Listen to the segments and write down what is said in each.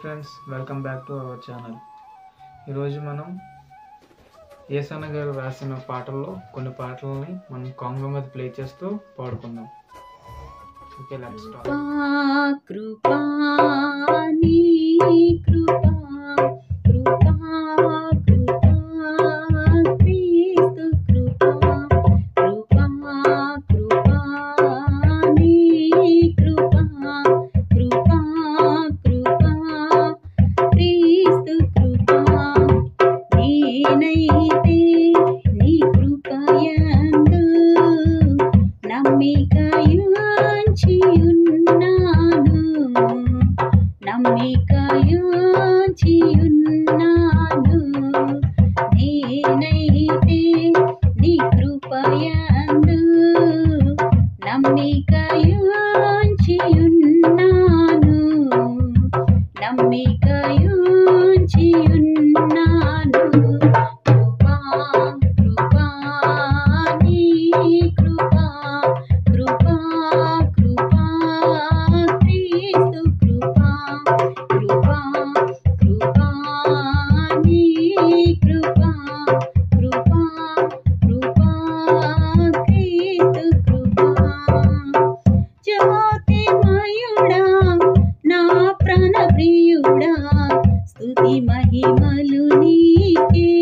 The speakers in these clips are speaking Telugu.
Friends, welcome back to our channel. ఈరోజు మనం ఏసన్న గారు రాసిన పాటల్లో కొన్ని పాటలని మనం కాంగో మీద ప్లే చేస్తూ పాడుకుందాం. Okay, let's start. కృపా నీ కృపా కృపా కృపా క్రీస్తు కృపా కృపా కృపా నీ కృపా కృపా కృపా క్రీస్తు కృపా నేనైతే నీ కృపయందు నమ్మికయుంచి ఉన్నాను నేనైతే నీ కృపయందు నమ్మికయుంచి ఉన్నాను కృపా కృపా నీ కృపా కృపా కృపా క్రీస్తు కృపా కృపా కృపా నీ కృపా కృపా కృపా క్రీస్తు కృపా జ్యోతిమయుడా నా ప్రాణ ప్రియుడా స్తుతి మహిమలు నీకే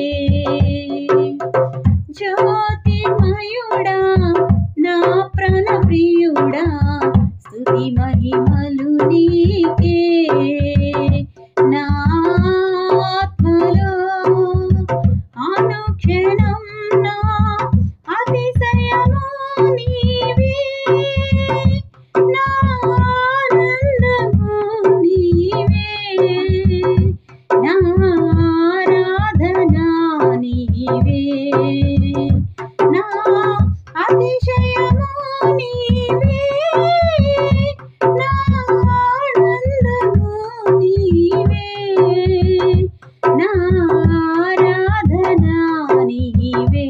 జ్యోతిమయుడా నా ప్రాణ ప్రియుడా స్తుతి మహిమలు నీకే నా ఆత్మలో అనుక్షణం నా అతిశయము నీవే నా ఆనందము నీవే నా ఆరాధన నీవే నా అతిశయము నీవే నా ఆనందము నీవే నా ఆరాధన నీవే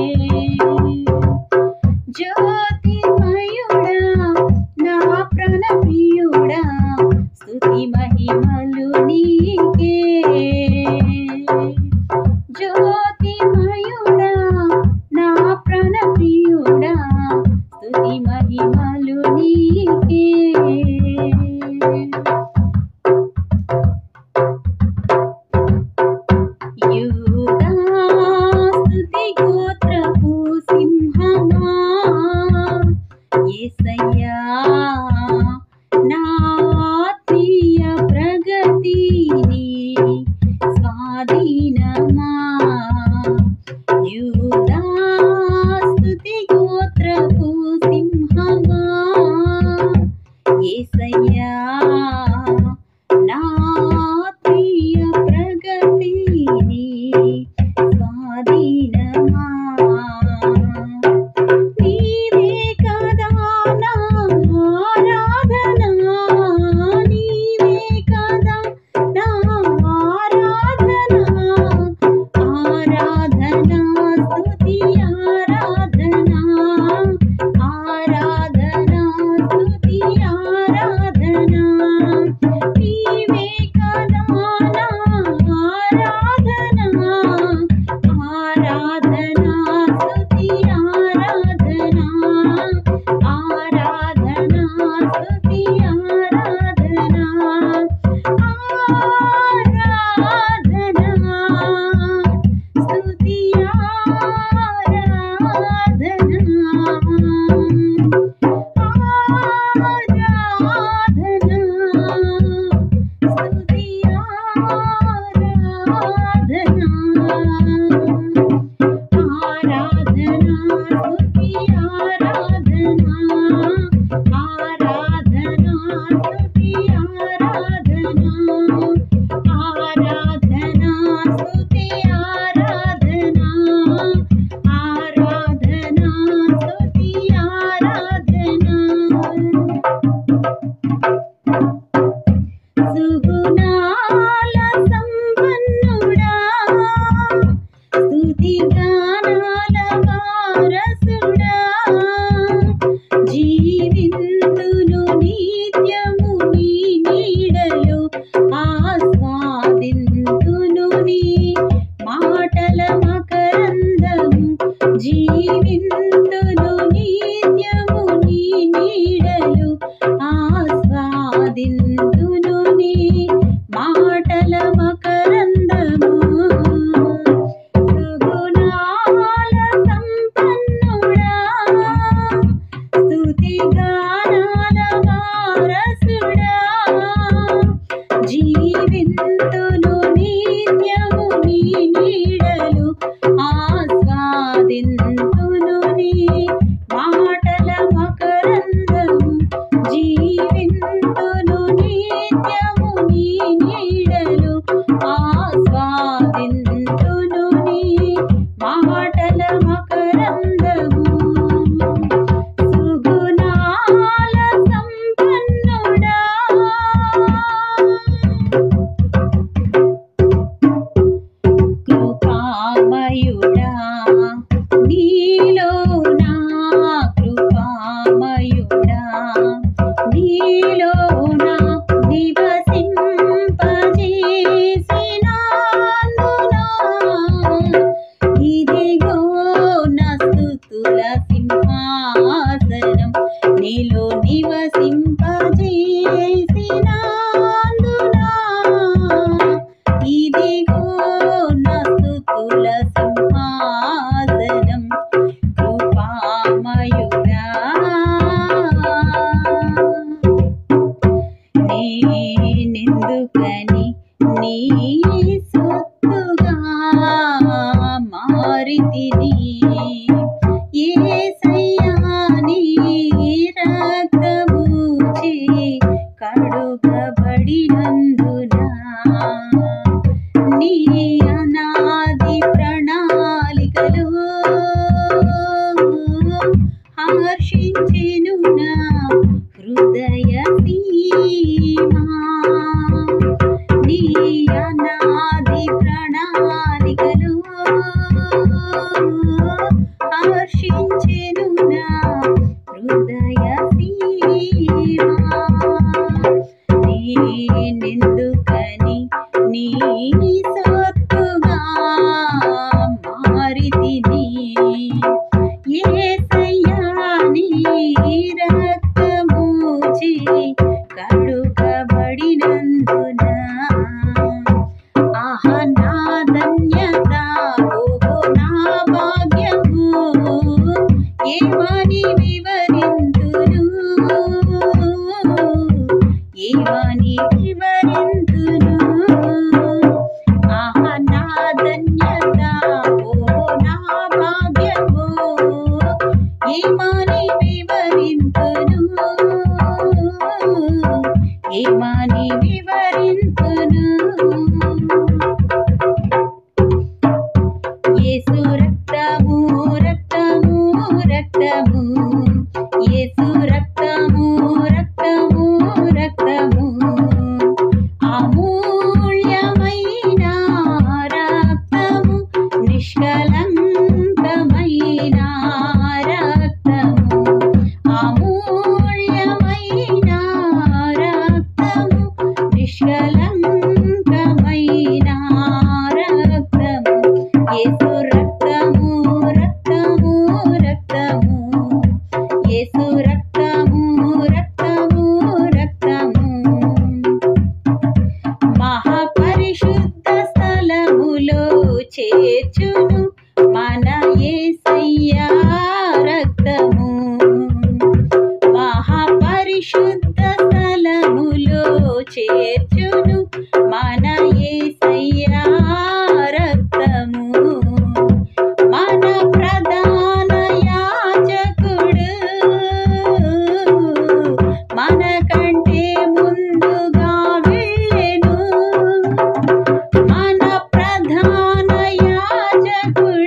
జ్యోతిమయుడా నా ప్రాణ ప్రియుడా స్తుతి మహిమలు నీకే జ్యోతిమయుడా నా ప్రాణ ప్రియుడా స్తుతి మహిమలు నీకే యూదా స్తుతి గోత్రపు సింహమా యేసయ్యా నా ఆత్మీయ ప్రగతిని స్వాధీనమా యూదా స్తుతి గోత్రపు సింహమా యేసయ్యా నా ఆత్మీయ ప్రగతిని స్వాధీనమా నీవే కదా నా ఆరాధన నీవే కదా నా ఆరాధన ఆరాధన స్తుతి ఆరాధన ఆరాధన స్తుతి ఆరాధన నీవే కదా నా ఆరాధన ఆరాధన స్తుతి ఆరాధన ఆరాధన స్తుతి ఆరాధన ఆరాధన స్తుతి సుగుణాల సంపన్నుడా స్తుతి గానాల వారసుడా జీవింతును నిత్యము నీ నీడలో ఆ జీవింతును నిత్యము నీ నీడలు ఆస్వాదింతును నీ మాటల మకరందము సుగుణాల సంపన్నుడా స్తుతి గానాల వారసుడా జీవింతును నిత్యము నీ నీడలు ఆస్వాదింతును నీ మాటల మకరందము జీవింతును నిత్యము నీ నీడలు ఆస్వాదింతును నీ మాటల మకరందము సుగుణాల సంపన్నుడా కృపామయుడా నీలో నా కృపామయుడా నీలో నా నివసింపజేసినానునా ఇదిగో నా స్తుతుల సింహాసనం నీలో నివసింపజేసినానునా ఇదిగో నా స్తుతుల సింహాసనం కృపామయుడా నేనెందుకని నీ సొత్తుగా మారితిని యేసయ్యా నీ రక్తముచే కడుగబడినందునా నీ అనాది ప్రణాళికలో హర్షించెను నా హృదయ సీమా నీ అనాది ప్రణాళికలో హర్షించెను నా హృదయ సీమా నేనెందుకని నీ సొత్తుగా మారితిని యేసయ్యా నీ రక్తముచే కడుగబడినందునా ఆహా నా ధన్యత ఓహో నా భాగ్యము ఏమని వివరింతును ఏమని వివరింతును ఆహా నా ధన్యత ఓహో నా భాగ్యము ఏమని వివరింతును ఏమని వివరింతును యేసు రక్తము రక్తము రక్తము యేసు రక్తము రక్తము రక్తము అమూల్యమైన రక్తము నిష్కలంకమైన రక్తము అమూల్యమైన రక్తము నిష్కలంకమైన రక్తము యేసు రక్తము రక్తము రక్తము యేసు రక్తము రక్తము రక్తము మహాపరిశుద్ధ స్థలములో చేర్చును మన యేసయ్యా రక్తము మహాపరిశుద్ధ స్థలములో చేర్చును మన యేసయ్యా రక్తము మన ప్రధాన యాజకుడు మన కంటే ముందుగా వెళ్ళెను మన ప్రధాన యాజకుడు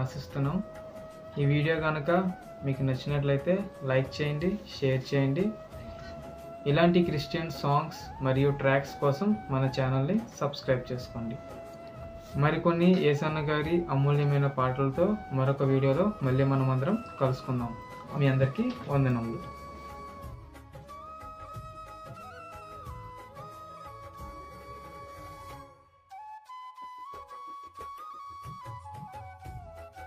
ఆశిస్తున్నాం. ఈ వీడియో కనుక మీకు నచ్చినట్లయితే లైక్ చేయండి, షేర్ చేయండి. ఇలాంటి క్రిస్టియన్ సాంగ్స్ మరియు ట్రాక్స్ కోసం మన ఛానల్ని సబ్స్క్రైబ్ చేసుకోండి. మరికొన్ని యేసన్న గారి అమూల్యమైన పాటలతో మరొక వీడియోలో మళ్ళీ మనమందరం కలుసుకుందాం. మీ అందరికీ వందనములు.